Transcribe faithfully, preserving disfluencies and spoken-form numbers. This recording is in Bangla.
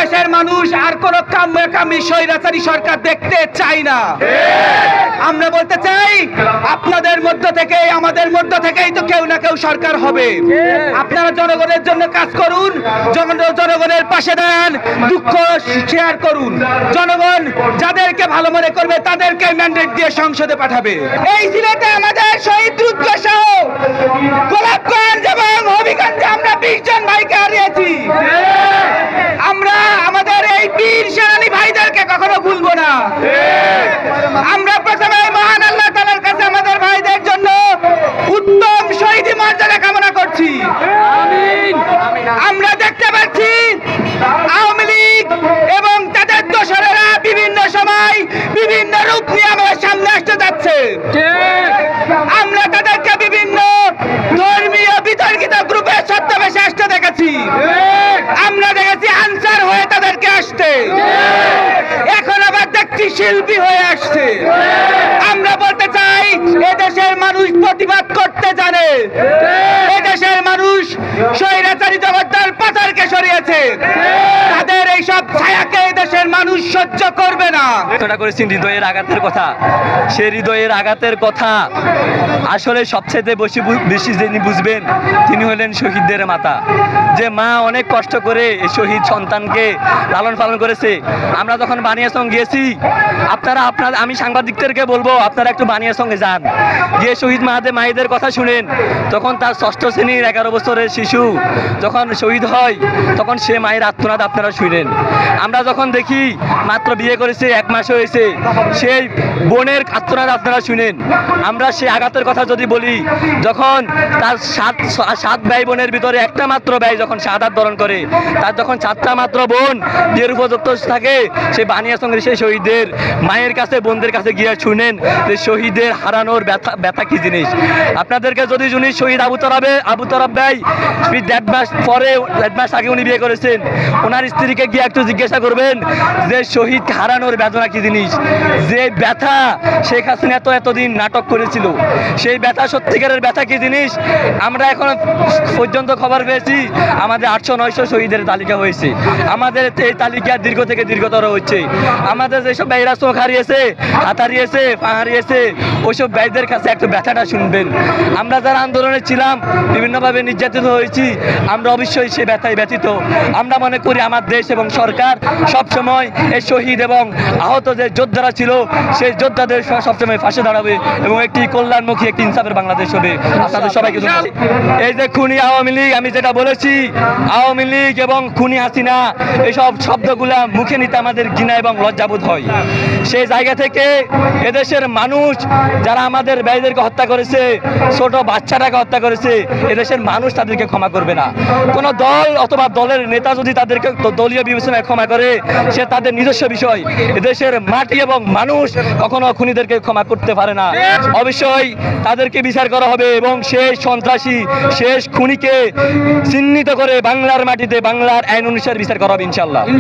দেশের মানুষ আর কোন কামী স্বৈরাচারী সরকার দেখতে চাই না। আমরা বলতে চাই আপনাদের মধ্য থেকে, আমাদের মধ্য থেকেই তো কেউ না কেউ সরকার হবে। আপনারা জনগণের জন্য কাজ করুন, জনগণের পাশে দাঁড়ান, দুঃখ শেয়ার করুন। জনগণ যাদেরকে ভালো মনে করবে তাদেরকে ম্যান্ডেট দিয়ে সংসদে পাঠাবে। এই সিলেটে আমাদের শহীদ রুদ্র সহ গোলাপগঞ্জ এবং হবিগঞ্জে আমরা বিশ জন ভাইকে হারিয়েছি। আমরা আমাদের এই বীর সেনানী ভাইদেরকে কখনো ভুলবো না। আমরা প্রথমে মহান আল্লাহ তাআলার কাছে আমাদের ভাইদের জন্য উত্তম শহীদ মর্যাদা কামনা করছি। আমরা দেখতে পাচ্ছি আওয়ামী লীগ এবং তাদের দোসরেরা বিভিন্ন সময় বিভিন্ন রূপ নিয়ে আমাদের সামনে আসতে যাচ্ছে। আমরা তাদেরকে বিভিন্ন ধর্মীয় বিতর্কিত গ্রুপের ছদ্মবেশে আসতে দেখেছি। আমরা দেখেছি আনসার হয়ে তাদেরকে আসতে, এখন আবার দেখছি শিল্পী হয়ে আসছে। আমরা বলতে চাই এদেশের মানুষ প্রতিবাদ করতে জানে। এদেশের মানুষ স্বৈরাচারী জগদ্দল পাচারকে সরিয়েছে। তাদের এইসব ছায়াকে এদেশের মানুষ সহ্য করবে না। ঘটনা করেছেন হৃদয়ের আঘাতের কথা। সে হৃদয়ের আঘাতের কথা আসলে সবচেয়ে বেশি বেশি যিনি বুঝবেন তিনি হলেন শহীদদের মাতা। যে মা অনেক কষ্ট করে এই শহীদ সন্তানকে লালন পালন করেছে। আমরা যখন বানিয়াচং গিয়েছি, আপনারা আপনার আমি সাংবাদিকদেরকে বলবো আপনারা একটু বানিয়াচংয়ে যান, গিয়ে শহীদ মাহাদের মায়েদের কথা শুনেন। তখন তার ষষ্ঠ শ্রেণীর এগারো বছরের শিশু যখন শহীদ হয় তখন সে মায়ের আত্মনাদ আপনারা শুনেন। আমরা যখন দেখি মাত্র বিয়ে করেছে এক মাস হয়েছে, সেই বোনের আত্মনাদ আপনারা শুনেন। আমরা সেই আঘাতের কথা যদি বলি, যখন তার সাত সাত ভাই বোনের ভিতরে একটা মাত্র ভাই যখন শাহাদাত বরণ করে, তার যখন চারটা মাত্র বোন বিয়ের উপযুক্ত থাকে, সে বানিয়াচংয়ের সেই শহীদদের মায়ের কাছে বোনদের কাছে গিয়ে শুনেন যে শহীদের হারানোর ব্যথা ব্যথা কি জিনিস। আপনাদেরকে যদি উনি শহীদ আবু তরাবে আবু তরাব ভাই দেড় মাস পরে দেড় মাস আগে উনি বিয়ে করেছেন, ওনার স্ত্রীকে গিয়ে একটু জিজ্ঞাসা করবেন যে শহীদ হারানোর বেদনা কি জিনিস। যে ব্যথা শেখ হাসিনা তো এতদিন নাটক করেছিল, সেই ব্যথা সত্যিকারের ব্যথা কি জিনিস। আমরা এখন পর্যন্ত খবর পেয়েছি আমাদের আটশো নয়শো শহীদের তালিকা হয়েছে। আমাদের এই তালিকা দীর্ঘ থেকে দীর্ঘতর হচ্ছে। আমাদের যেসব ভাইরা চোখ হারিয়েছে, হাত হারিয়েছে, পা হারিয়েছে, ওইসব ভাইদের কাছে একটু ব্যথাটা শুনবেন। আমরা যারা আন্দোলনে ছিলাম, বিভিন্নভাবে নির্যাতিত হয়েছি, আমরা অবশ্যই সে ব্যথায় ব্যথিত। আমরা মনে করি আমার দেশ এবং সরকার সবসময় এই শহীদ এবং আহত যে যোদ্ধারা ছিল সেই যোদ্ধাদের সবসময় পাশে দাঁড়াবে এবং একটি কল্যাণমুখী একটি ইনসাফের বাংলাদেশ হবে। আপনাদের সবাইকে ধন্যবাদ। এই যে খুনি আওয়ামী লীগ, আমি যেটা বলেছি আওয়ামী লীগ এবং খুনি হাসিনা, এইসব শব্দগুলা মুখে নিতে আমাদের ঘৃণা এবং লজ্জাবোধ হয়। সেই জায়গা থেকে এদেশের মানুষ যারা আমাদের ভাইদেরকে হত্যা করেছে, ছোট বাচ্চাটাকে হত্যা করেছে, এদেশের মানুষ তাদেরকে ক্ষমা করবে না। কোনো দল অথবা দলের নেতা যদি তাদেরকে দলীয় বিবেচনায় ক্ষমা করে, সে তাদের নিজস্ব বিষয়। এদেশের মাটি এবং মানুষ কখনো খুনিদেরকে ক্ষমা করতে পারে না। অবশ্যই তাদেরকে বিচার করা হবে এবং সেই সন্ত্রাসী শেষ খুনিকে চিহ্নিত করে বাংলার মাটিতে বাংলার আইন অনুসারে বিচার করা হবে ইনশাআল্লাহ।